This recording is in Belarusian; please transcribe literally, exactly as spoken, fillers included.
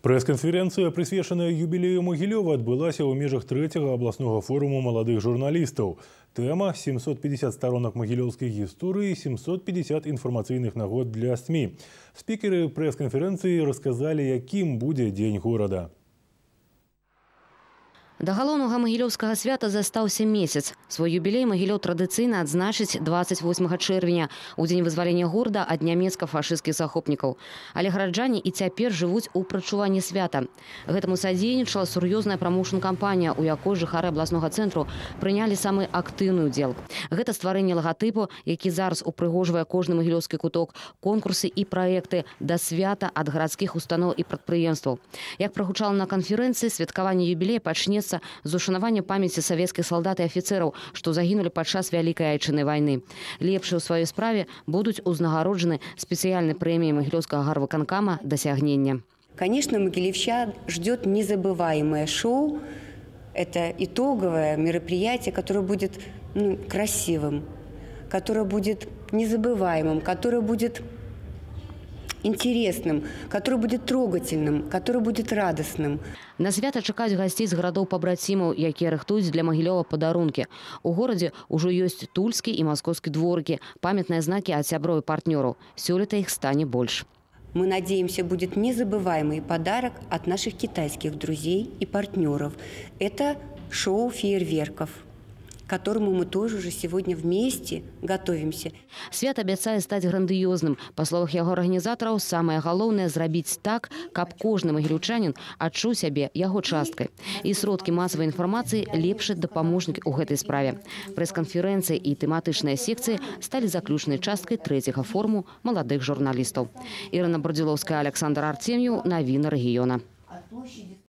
Прэс-канферэнцыя, прысвечаная юбілею Магілёва, адбылася ў межах трэцяга абласнога форуму маладых журналістаў. Тэма – семьсот пятьдесят сторонок магілёўскай гісторыі, семьсот пятьдесят інфармацыйных нагод для СМИ. Спікеры прэс-канферэнцыі расказалі, якім будзе дзень горада. Да галоўнага магілёўскага свята застаўся месяц. Свой юбілей Магілёў традыцыйна адзначыць двадцать восьмага чэрвеня, у дзень вызвалення горада ад нямецка-фашысцкіх захопнікаў. Але гараджане і цяпер жывуць у прачуванні свята. Гэтаму садзейнічала сур'ёзная прамоушн-кампанія, у якой жыхары абласнога цэнтру прынялі самы актыўны ўдзел. Гэта стварэнне лагатыпу, які зараз упрыгожвае кожны магілёўскі куток, конкурсы і праекты да свята ад гарадскіх устаноў і прадпрыемстваў. Як прагучала на канферэнцыі, святкаванне юбілея пачнецца з ушанавання памяці савецкіх салдат і афіцэраў, што загінулі падчас Вялікай Айчыннай вайны. Лепшыя ў сваёй справе будуць узнагароджаны спецыяльнай прэміяй Магілёўскага гарвыканкама «Досягнення». Конечно, могилевчан ждет незабываемое шоу. Это итоговое мероприятие, которое будет ну, красивым, которое будет незабываемым, которое будет интересным, который будет трогательным, который будет радостным. На свята чакаюць гасцей з гарадоў пабрацімаў, якія рыхтуюць для Магілёва падарункі. У горадзе ўжо ёсць тульскі і маскоўскі дворыкі, памятныя знакі ад сяброў і партнёраў. Сёлета іх стане больш. Мы надеемся, будет незабываемый подарок от наших китайских друзей и партнеров. Это шоу фейерверков, к которому мы тоже уже сегодня вместе готовимся. Свят абяцае стаць грандыёзным. Па словах яго арганізатараў, самае галоўнае зрабіць так, каб кожны магілёўчанін адчуў сябе яго часткай. І сродкі масавай інфармацыі лепшы дапаможнікі ў гэтай справе. Прэс-канферэнцыі і тэматычныя секцыі сталі заключнай часткай трэцяга форуму маладых журналістаў. Ірына Бардзілоўская, Александр Артем'еў, навіны рэгіёна.